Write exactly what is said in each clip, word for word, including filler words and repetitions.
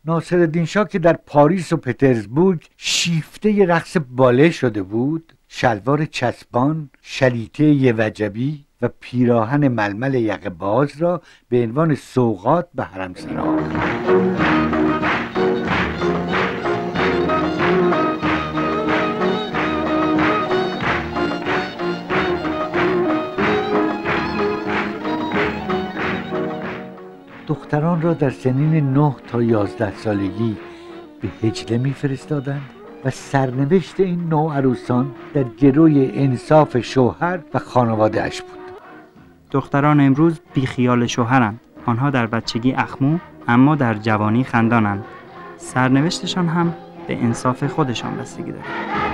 ناصرالدین شاه که در پاریس و پترزبورگ شیفته ی رقص باله شده بود، شلوار چسبان، شلیته ی وجبی و پیراهن ململ یقه باز را به عنوان سوغات به حرمسرا آورد. دختران را در سنین نه تا یازده سالگی به حجله می‌فرستادند و سرنوشت این نوعروسان در گروی انصاف شوهر و خانواده اش بود. دختران امروز بیخیال شوهرند. آنها در بچگی اخمو اما در جوانی خندانند. سرنوشتشان هم به انصاف خودشان بستگی دارد.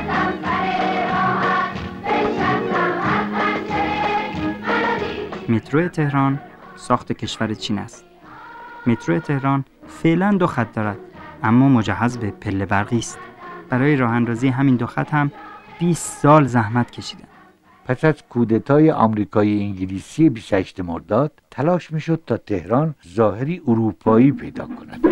مترو تهران ساخت کشور چین است. مترو تهران فعلا دو خط دارد اما مجهز به پله برقی است. برای راه اندازی همین دو خط هم بیست سال زحمت کشیدند. پس از کودتای آمریکایی انگلیسی بیست و هشتم مرداد تلاش میشد تا تهران ظاهری اروپایی پیدا کند.